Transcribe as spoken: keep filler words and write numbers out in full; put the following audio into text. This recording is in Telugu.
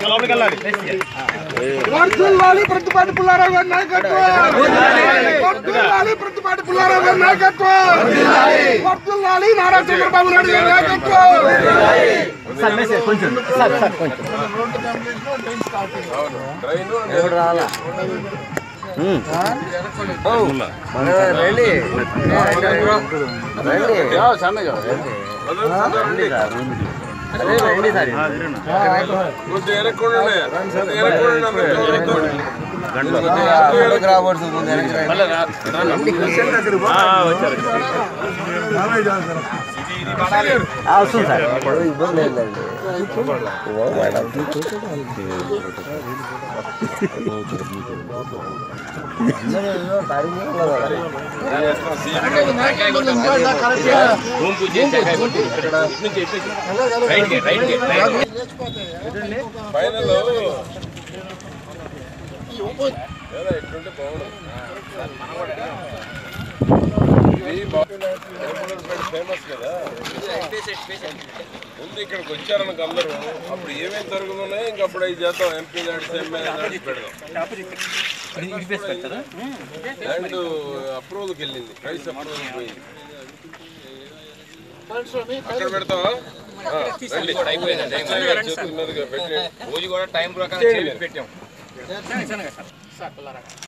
వర్ధిల్లాలి ప్రతిపాటి పుల్లారావు గారి నాయకత్వం, వర్ధిల్లాలి ప్రతిపాటి పుల్లారావు గారి నాయకత్వం, వర్ధిల్లాలి నారా చంద్రబాబు నాయుడు గారి నాయకత్వం. అవసరం సార్ ఇబ్బంది లేదండి. ఫేమస్ కదా ముందు ఇక్కడికి వచ్చారనకు అందరూ అప్పుడు ఏమేమి జరుగుతున్నాయి ఇంకా అప్పుడు అవి చేద్దాం ఎంపీ నడిచి ఎమ్మెల్యే పెడదాం. ల్యాండ్ అప్రూవల్కి వెళ్ళింది, ప్రైస్ అప్రూవల్ పోయింది, అక్కడ పెడతావా? చేతుల మీదుగా పెట్టి రోజు కూడా టైం ప్రకారం పెట్టాం.